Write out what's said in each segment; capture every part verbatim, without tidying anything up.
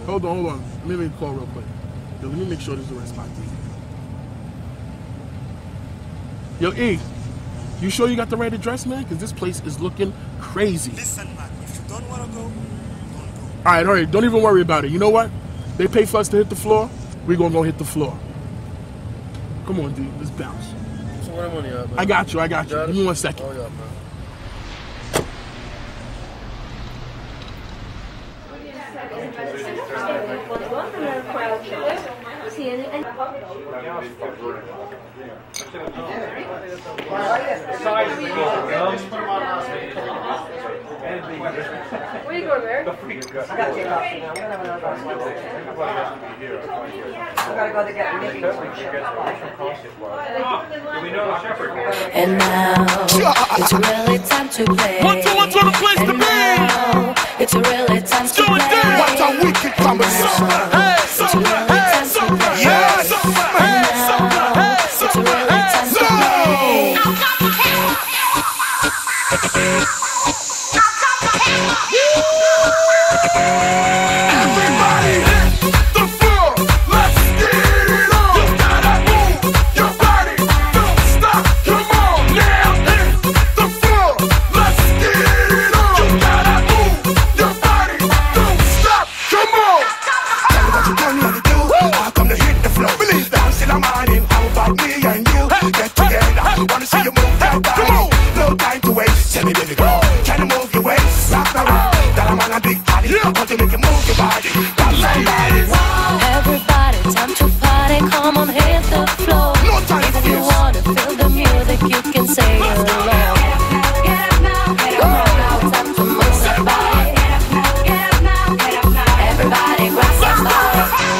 Hold on, hold on. Let me make a call real quick. Yo, let me make sure this is the right spot. Yo, E, you sure you got the right address, man? Because this place is looking crazy. Listen, man, if you don't want to go, don't go. All right, all right. Don't even worry about it. You know what? They pay for us to hit the floor. We're going to go hit the floor. Come on, dude. Let's bounce. So where money at, man? I got you. I got you. Got Give me one second. Oh, yeah, man. Where you going, Mary? I gotta take off now. We're gonna have another glass of wine. I gotta go to get a meeting. And now it's really time to play. One, two, one, two, the place to And now it's really time to play. What a wicked combination. Hey, It's really time to play. Yes. And now it's really time to play. Everybody hit the floor. Let's get it on. You gotta move your body. Don't stop. Come on now. Hit the floor. Let's get it on. You gotta move your body. Don't stop. Come on. Tell me what you done, what you do. I come to hit the floor. Believe that. Still I'm on it. How about me and you? Get together. Wanna see you move that body. No time to waste. Tell me, baby girl, can you move your waist? Rock around. That I'm on a big party. Want to make you move your body. Got somebody. Everybody, time to party. Come on, hit the floor. No time for If you this. wanna feel the music, you can say it along. Get up now, get up now, it's time to move your body. Get up now, get up now, everybody grab somebody.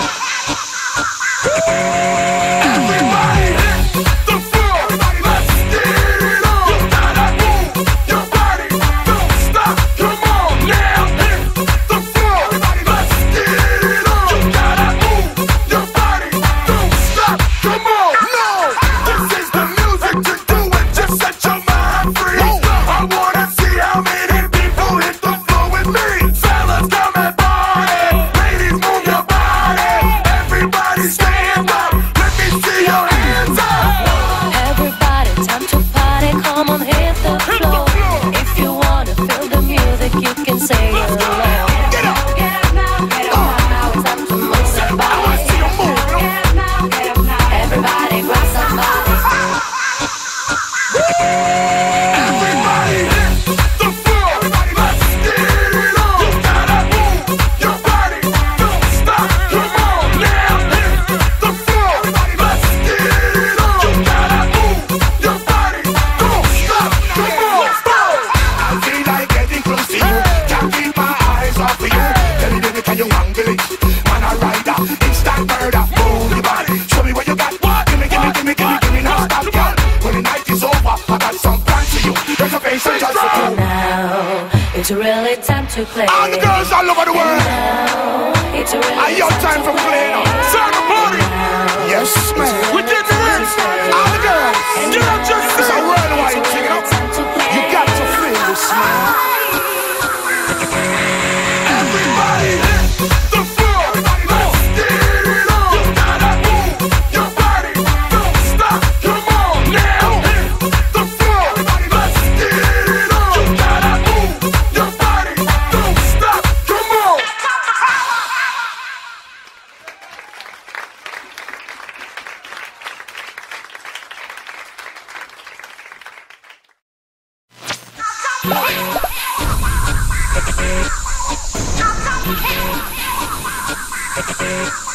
Everybody hit the floor. Let's get it on. You gotta move your body. Don't stop. Come on now. Hit the floor. Let's get it on. You gotta move your body. Don't stop. Come on. No. This is the music to do it. Just set your mind free. I wanna see how many people hit the floor with me. Fellas, come and party. Ladies, move your body. Everybody stand up. Let me see your hands up. Everybody, time to party. Come on, hit the floor. If you wanna feel the music, you can say it along. Get up. Get up now, get up now, it's time to move your I wanna body. see you move. Get up now, get up now, everybody grab somebody. Everybody hit the floor. Let's get it on. You gotta move your body. Don't stop. Come on now. Hit the floor. Let's get it on. You gotta move your body. Don't stop. Come on. I feel like getting close to you. Can't keep my eyes off of you. Tell me, baby, can you handle it? Man, a rider, instant murder. Move your body. Show me what you got. Give me, give me, give me, give me, give me now. Stop, girl. When the night is over, I got some plans for you. Reservation just for two. Now it's really time to play. All the girls all over the world. Now it's really Are your time for playing? Start the party. Yes, man. We did this. All the girls. Get up, just it's a worldwide thing, you know. You got to feel this, man. Everybody hit the floor. Let's get it on. You gotta move your body. Don't stop. Come on now. Hit the floor. Let's get it on. You gotta move your body. Don't stop. Come on. I'll